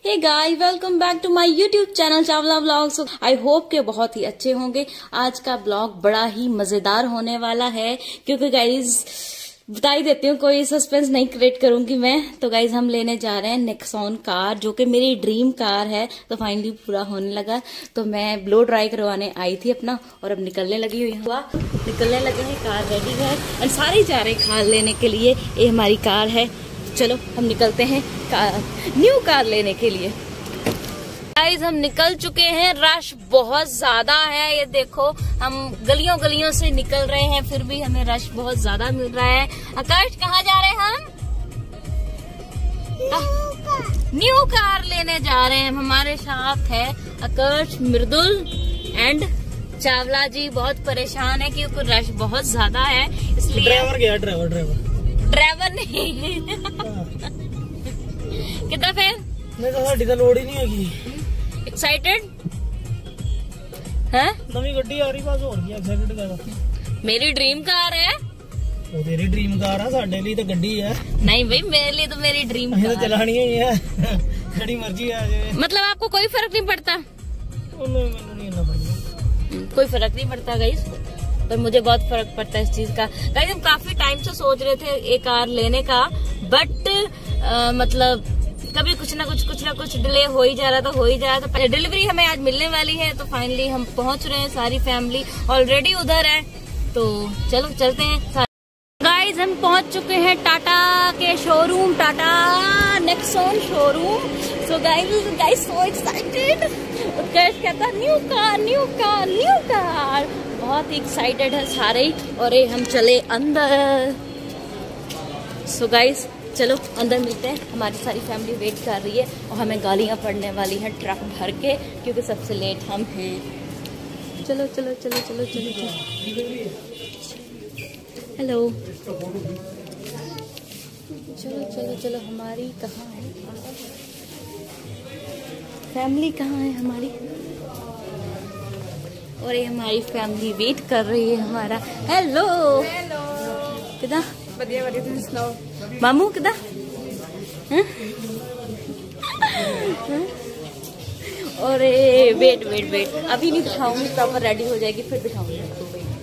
Hey guys, welcome back to my YouTube channel Chawla vlogs. I hope के बहुत ही अच्छे होंगे। आज का ब्लॉग बड़ा ही मजेदार होने वाला है, क्योंकि गाइस बता ही देती हूँ, कोई सस्पेंस नहीं क्रिएट करूंगी मैं। तो गाइस हम लेने जा रहे हैं नेक्सॉन कार, जो कि मेरी ड्रीम कार है। तो फाइनली पूरा होने लगा। तो मैं ब्लो ड्राई करवाने आई थी अपना, और अब निकलने लगी हुई हुआ निकलने लगे हैं। कार रेडी है और सारे जा रहे हैं कार लेने के लिए। ये हमारी कार है। चलो हम निकलते हैं न्यू कार लेने के लिए। गाइस हम निकल चुके हैं। रश बहुत ज्यादा है, ये देखो हम गलियों गलियों से निकल रहे हैं, फिर भी हमें रश बहुत ज्यादा मिल रहा है। आकाश कहाँ जा रहे हैं हम? न्यू कार लेने जा रहे हैं। हमारे साथ है आकाश, मृदुल एंड चावला जी। बहुत परेशान है क्योंकि रश बहुत ज्यादा है, इसलिए ड्राइवर गया। ड्राइवर नहीं कितना फिर नहीं तो साड़ी तो लोड़ ही नहीं होगी। एक्साइटेड है? नवी गड्डी आ रही बस, और क्या एक्साइटेड कर। मेरी ड्रीम कार है। वो तेरी ड्रीम कार है, साडे लिए तो गड्डी है। नहीं भाई, मेरे लिए तो मेरी ड्रीम कार तो चलानी ही है। जड़ी मर्जी आ जाए। मतलब आपको कोई फर्क नहीं पड़ता? मैंने नहीं इतना पड़ता। कोई फर्क नहीं पड़ता गाइस, पर मुझे बहुत फर्क पड़ता है इस चीज का। गाइस हम काफी टाइम से सोच रहे थे एक कार लेने का, बट मतलब कभी कुछ ना कुछ डिले हो ही जा रहा था। तो डिलीवरी हमें आज मिलने वाली है, तो फाइनली हम पहुंच रहे हैं। सारी फैमिली ऑलरेडी उधर है, तो चलो चलते हैं। गाइस हम पहुंच चुके हैं टाटा के showroom, Tata Nexon showroom. So guys so excited. कहता न्यू कार। बहुत ही एक्साइटेड है सारे, और हम चले अंदर। सो गाइस चलो अंदर मिलते हैं। हमारी सारी फैमिली वेट कर रही है और हमें गालियां पड़ने वाली हैं ट्रक भर के, क्योंकि सबसे लेट हम हैं। चलो चलो चलो चलो चलो चलो। हेलो, चलो चलो चलो। हमारी कहाँ है फैमिली? कहाँ है हमारी? और ये हमारी फैमिली वेट कर रही है हमारा। हेलो किदा बढ़िया तुम सुनाओ मामू किदा? और वेट अभी नहीं दिखाऊंगी, प्रॉपर रेडी हो जाएगी फिर दिखाऊंगी आपको।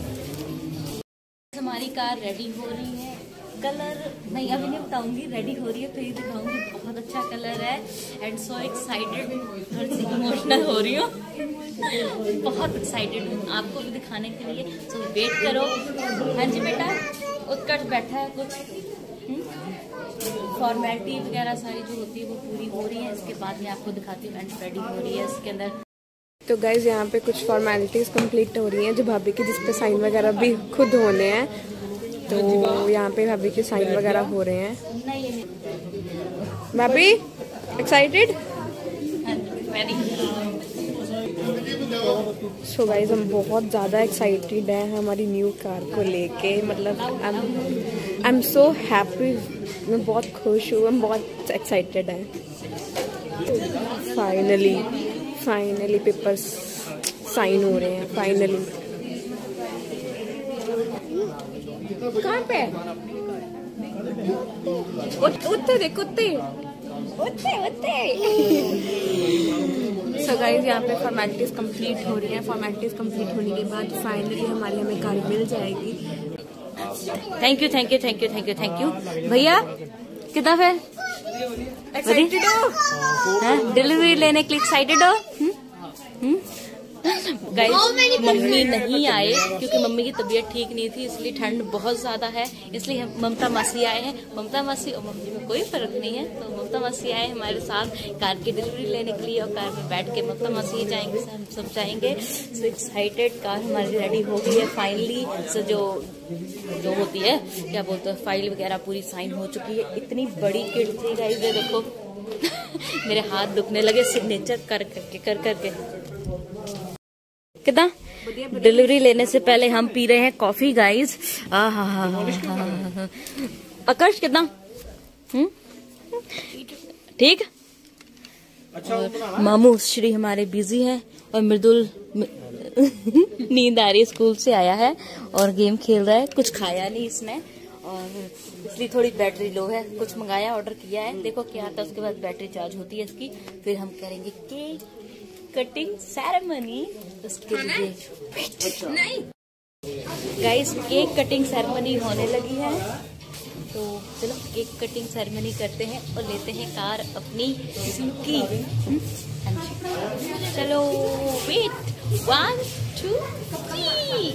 हमारी कार रेडी हो रही है। कलर नहीं अभी नहीं बताऊंगी, रेडी हो रही है फिर दिखाऊंगी। बहुत अच्छा कलर है एंड सो एक्साइटेड, थोड़ी सी इमोशनल हो रही हूँ। बहुत एक्साइटेड हूँ आपको भी दिखाने के लिए, सो वेट करो। हाँ जी बेटा, उत्कर्ष बैठा है। कुछ फॉर्मेलिटी वगैरह सारी जो होती है वो पूरी हो रही है, इसके बाद मैं आपको दिखाती हूँ। एंड रेडी हो रही है इसके अंदर। तो गाइज यहाँ पे कुछ फॉर्मेलिटीज कंप्लीट हो रही हैं, जो भाभी की जिस पे साइन वगैरह भी खुद होने हैं। तो यहाँ पे भाभी के साइन वगैरह हो रहे हैं। भाभी एक्साइटेड? सो गाइज हम बहुत ज़्यादा एक्साइटेड हैं हमारी न्यू कार को लेके। मतलब आई एम सो हैप्पी, मैं बहुत खुश हूँ, हम बहुत एक्साइटेड हैं। फाइनली पेपर्स साइन हो रहे हैं। फाइनली कहाँ पे? उत्ते देख, उत्ते। सो गाइस यहाँ पे फॉर्मेलिटीज कंप्लीट हो रही हैं। फॉर्मेलिटीज कंप्लीट होने के बाद फाइनली हमें कार मिल जाएगी। थैंक यू भैया। कितना फिर एक्साइटेड हो? डिलीवरी लेने के लिए एक्साइटेड हो? गाइस मम्मी नहीं आए क्योंकि मम्मी की तबीयत ठीक नहीं थी, इसलिए ठंड बहुत ज्यादा है, इसलिए ममता मासी आए हैं। ममता मासी और मम्मी में कोई फर्क नहीं है, तो ममता मासी आए हमारे साथ कार की डिलीवरी लेने के लिए, और कार में बैठ के ममता मासी जाएंगे, हम सब जाएंगे। So excited. कार हमारी रेडी हो गई है फाइनली। सो जो होती है क्या बोलते हैं, फाइल वगैरह पूरी साइन हो चुकी है। इतनी बड़ी किट थी गाइस, ये देखो। मेरे हाथ दुखने लगे सिग्नेचर कर करके। कितना डिलीवरी लेने से पहले हम पी रहे हैं कॉफी गाइस। आकाश कितना ठीक? मामू श्री हमारे बिजी है, और मृदुल नींद आ रही है, स्कूल से आया है और गेम खेल रहा है। कुछ खाया नहीं इसने, और इसलिए थोड़ी बैटरी लो है। कुछ मंगाया, ऑर्डर किया है, देखो क्या आता है। उसके बाद बैटरी चार्ज होती है इसकी, फिर हम करेंगे केक कटिंग सेरेमनी। उसके लिए गाइस केक कटिंग सेरेमनी होने लगी है, तो चलो केक कटिंग सेरेमनी करते हैं और लेते हैं कार अपनी की। चलो वेट 1 2 3।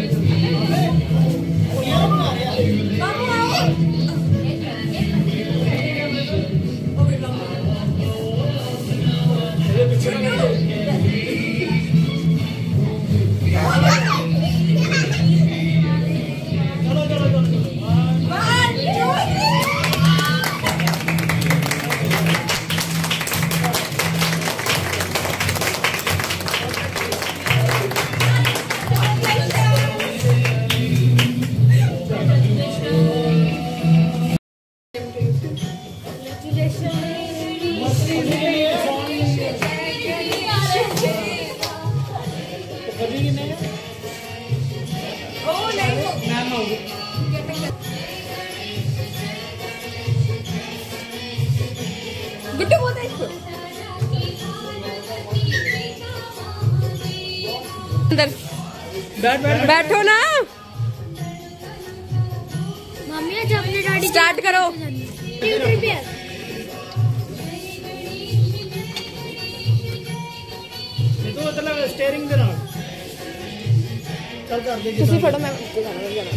गुड्डू बोलता है इसको अंदर बैठो ना। मम्मी आज अपने डैडी स्टार्ट करो। तो मतलब स्टीयरिंग दे ਨਾਲ ਚੱਲ ਕਰਦੇ ਜੀ ਤੁਸੀਂ ਫੜੋ, ਮੈਂ ਉੱਤੇ ਜਾਣਾ।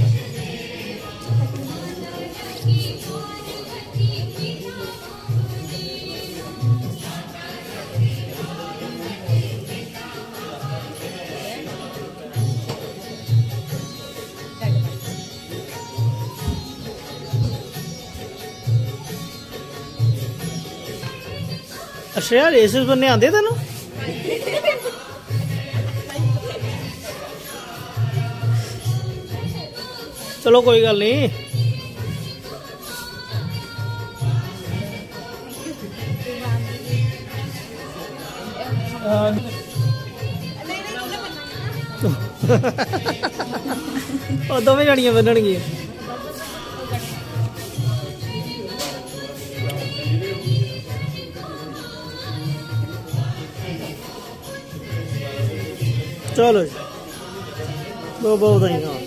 ਅੱਛਾ ਯਾਰ ਇਸ ਬੰਨੇ ਆਂਦੇ ਤੈਨੂੰ? चलो कोई गल नहीं। दोवें जणियां बन्नणगियां। चलो जी बहुत बहुत धन्यवाद।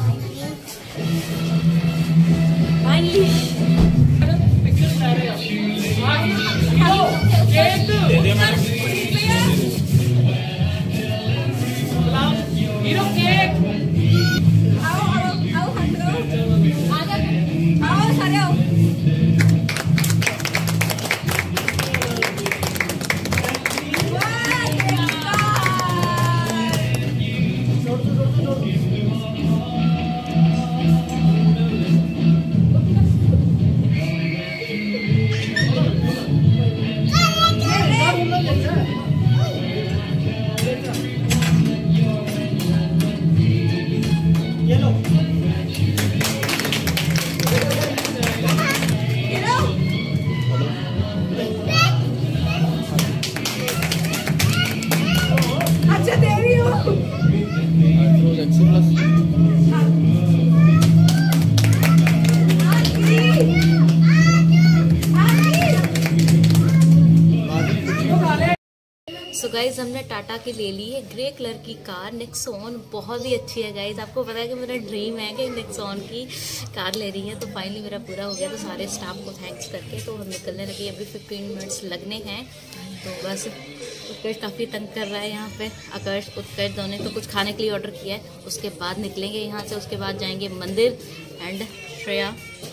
सो गाइज हमने टाटा की ले ली है ग्रे कलर की कार नेक्सॉन। बहुत ही अच्छी है गाइज। आपको पता है कि मेरा ड्रीम है कि नेक्सॉन की कार ले रही है, तो फाइनली मेरा पूरा हो गया। तो सारे स्टाफ को थैंक्स करके तो हम निकलने लगे। अभी 15 मिनट्स लगने हैं। तो बस उत्कर्ष काफ़ी तंग कर रहा है यहाँ पे। आकर्ष उत्कर्ष दोनों तो कुछ खाने के लिए ऑर्डर किया है, उसके बाद निकलेंगे यहाँ से। उसके बाद जाएंगे मंदिर एंड श्रेया।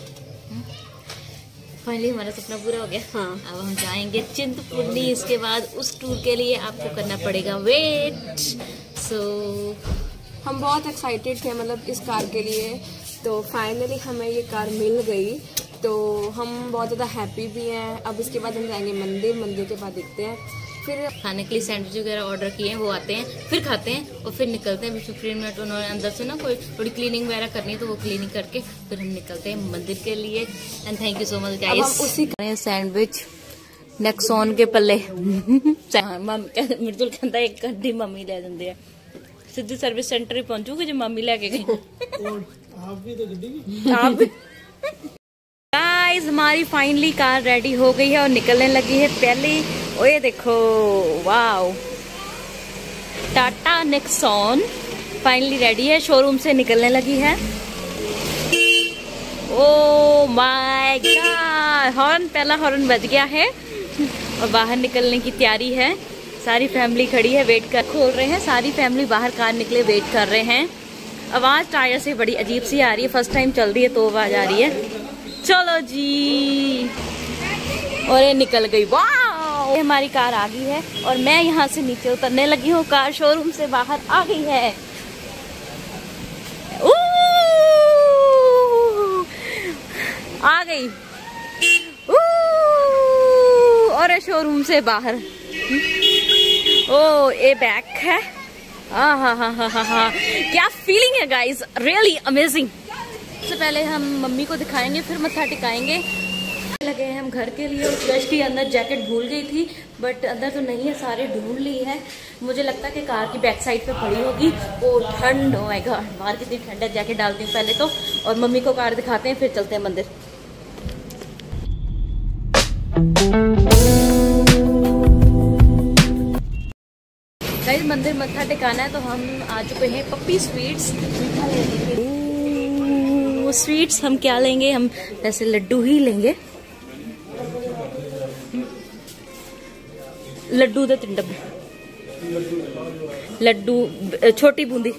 फाइनली हमारा सपना पूरा हो गया। हाँ। अब हम जाएंगे चिंतपूर्णी। इसके बाद उस टूर के लिए आपको करना पड़ेगा वेट। सो हम बहुत एक्साइटेड थे मतलब इस कार के लिए, तो फाइनली हमें ये कार मिल गई, तो हम बहुत ज़्यादा हैप्पी भी हैं। अब इसके बाद हम जाएंगे मंदिर। मंदिर के बाद देखते हैं, फिर खाने के लिए सैंडविच वगैरह ऑर्डर किए हैं, वो आते हैं, फिर खाते हैं और फिर निकलते हैं। 15 मिनट उन्होंने अंदर से ना कोई थोड़ी क्लीनिंग वगैरह करनी है, तो वो क्लीनिंग करके फिर हम निकलते हैं मंदिर के लिए। And thank you so much guys. उसी सैंडविच नेक्सॉन के पल्ले मिर्जुल कहता एक गड्डी मम्मी ले जाती है। सीधी सर्विस सेंटर ही पहुंचूगी जो मम्मी लेके गई। आप भी तो गड्डी भी आप गाइज हमारी फाइनली कार रेडी हो गई है और निकलने लगी है पहले। ओए देखो, wow, Tata Nexon finally ready है, शोरूम से निकलने लगी है। ओ माय गॉड, हॉर्न, पहला हॉर्न बज गया है और बाहर निकलने की तैयारी है। सारी फैमिली खड़ी है, वेट कर, खोल रहे हैं, सारी फैमिली बाहर कार निकले वेट कर रहे हैं। आवाज टायर से बड़ी अजीब सी आ रही है, फर्स्ट टाइम चल रही है तो आवाज आ रही है। चलो जी, और ये निकल गई, वाह, हमारी कार आ गई है और मैं यहाँ से नीचे उतरने लगी हूँ। कार शोरूम से बाहर आ गई है। आ गई और शोरूम से बाहर। ओ, ये बैक है। हाँ, क्या फीलिंग है गाइस, रियली अमेजिंग। सबसे पहले हम मम्मी को दिखाएंगे, फिर मत्था टिकाएंगे। लगे हैं हम घर के लिए। फ्रेश की अंदर जैकेट भूल गई थी, बट अंदर तो नहीं है, सारे ढूंढ ली है। मुझे लगता है कि कार की बैक साइड पे पड़ी होगी। ओ ठंड, ओ माय गॉड, बाहर कितनी ठंड है। जैकेट डालती हूँ पहले तो, और मम्मी को कार दिखाते हैं, फिर चलते हैं मंदिर। गाइस मंदिर मत्था टिकाना है तो हम आ चुके हैं पप्पी स्वीट्स। स्वीट्स हम क्या लेंगे, हम वैसे लड्डू ही लेंगे। लड्डू दे 3 डब्बे, लड्डू छोटी बूंदी।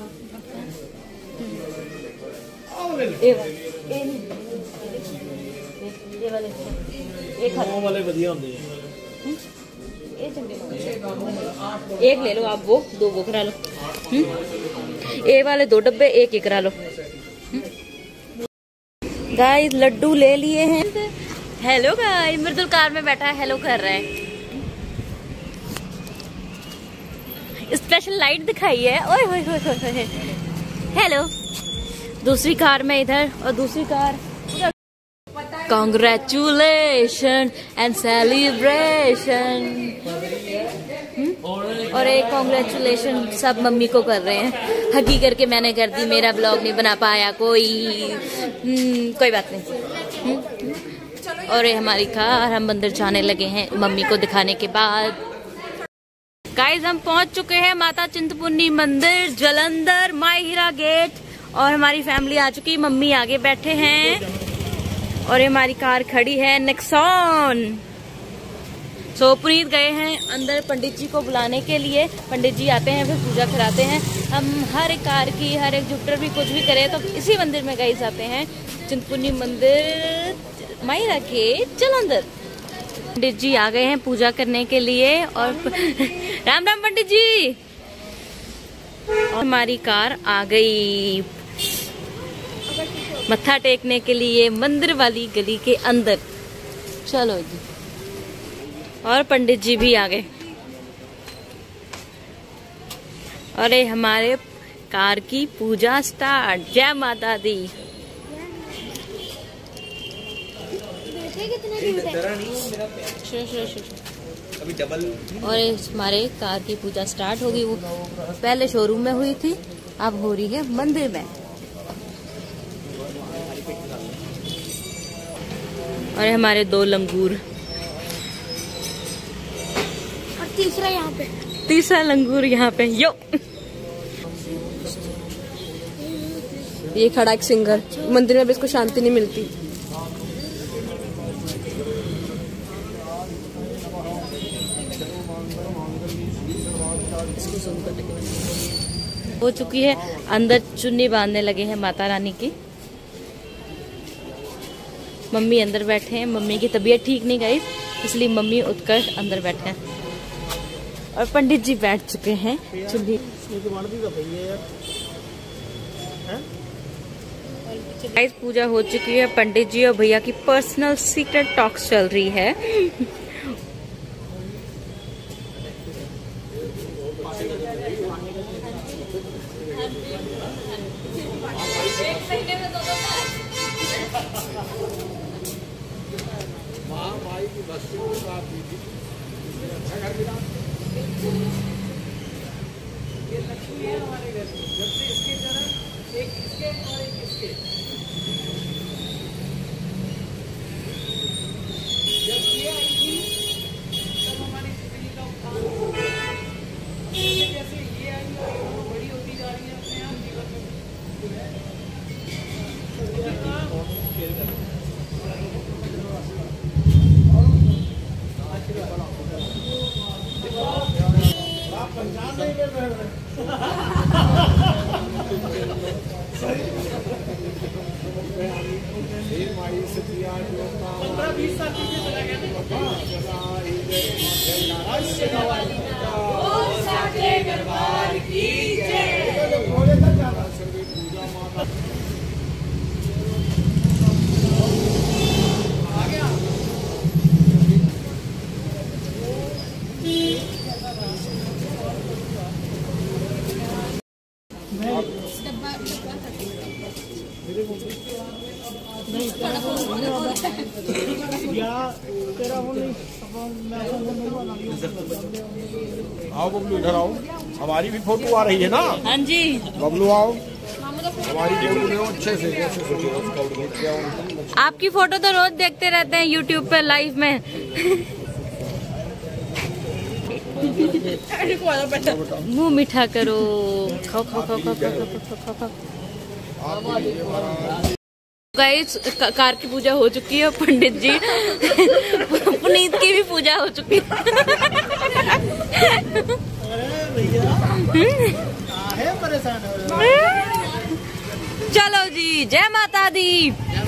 एक ले लो आप, वो 2 वो करा लो। ए वाले 2 डब्बे, एक ही करा लो। गाइस लड्डू ले लिए हैं। हेलो गाइस, मृदुल कार में बैठा है, हेलो कर रहा है। स्पेशल लाइट दिखाई है, ओए होए होए होए, हेलो। दूसरी कार में इधर और दूसरी कार। Congratulations and celebration। और एक कॉन्ग्रेचुलेशन सब मम्मी को कर रहे हैं। हगी करके मैंने कर दी, मेरा ब्लॉग नहीं बना पाया कोई बात नहीं। और ये हमारी कार, हम मंदिर जाने लगे हैं मम्मी को दिखाने के बाद। गाइस हम पहुंच चुके हैं माता चिंतपूर्णी मंदिर, जालंधर, माई हीरा गेट, और हमारी फैमिली आ चुकी। मम्मी आगे बैठे हैं और हमारी कार खड़ी है नेक्सॉन। सो पुनीत गए हैं अंदर पंडित जी को बुलाने के लिए। पंडित जी आते हैं, फिर पूजा कराते हैं। हम हर एक कार की, हर एक जुटर भी कुछ भी करें तो इसी मंदिर में गाइस आते हैं, चिंतपूर्णी मंदिर, मायरा के जालंधर। पंडित जी आ गए हैं पूजा करने के लिए। और राम राम पंडित जी। और हमारी कार आ गई मत्था टेकने के लिए मंदिर वाली गली के अंदर। चलो जी, और पंडित जी भी आ गए। और ये हमारे कार की पूजा स्टार्ट। जय माता दी। अभी डबल। और हमारे कार की पूजा स्टार्ट होगी। वो पहले शोरूम में हुई थी, अब हो रही है मंदिर में। और हमारे 2 लंगूर, और तीसरा यहाँ पे, तीसरा लंगूर यहाँ पे। यो, ये खड़ा एक सिंगर। मंदिर में भी इसको शांति नहीं मिलती। हो चुकी है, अंदर चुन्नी बांधने लगे हैं माता रानी की। मम्मी अंदर बैठे हैं, मम्मी की तबीयत ठीक नहीं गई, इसलिए मम्मी उठकर अंदर बैठे हैं। और पंडित जी बैठ चुके हैं चुन्नी। गाइस पूजा हो चुकी है, पंडित जी और भैया की पर्सनल सीक्रेट टॉक्स चल रही है। 15-20 साल पीछे चला गया आओ बबलू, इधर आओ, हमारी भी फोटो आ रही है ना। हाँ जी बबलू आओ, हमारी फोटो लो अच्छे से, कैसे सोचो। आपकी फोटो तो रोज देखते रहते हैं यूट्यूब पे लाइव में। मुंह मीठा करो, खाओ खाओ खाओ खाओ खाओ खाओ खाओ खाओ। गाइस, कार की पूजा हो चुकी है पंडित जी। पुनीत की भी पूजा हो चुकी है। परेशान हो। चलो जी, जय माता दी।